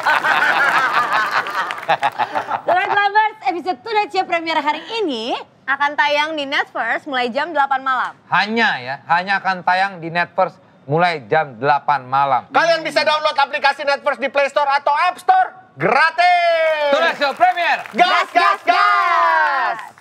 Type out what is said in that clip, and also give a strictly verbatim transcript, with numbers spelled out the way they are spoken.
Tonight Lovers, episode Tonight Show premier hari ini akan tayang di Netverse mulai jam delapan malam. Hanya ya, hanya akan tayang di Netverse mulai jam delapan malam. Kalian bisa download aplikasi Netverse di Play Store atau App Store gratis. Tonight Show premier. Gas, gas, gas!